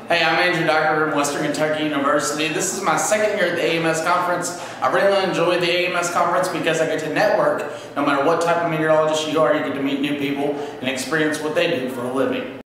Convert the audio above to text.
Hey, I'm Andrew Dockery from Western Kentucky University. This is my second year at the AMS conference. I really enjoyed the AMS conference because I get to network. No matter what type of meteorologist you are, you get to meet new people and experience what they do for a living.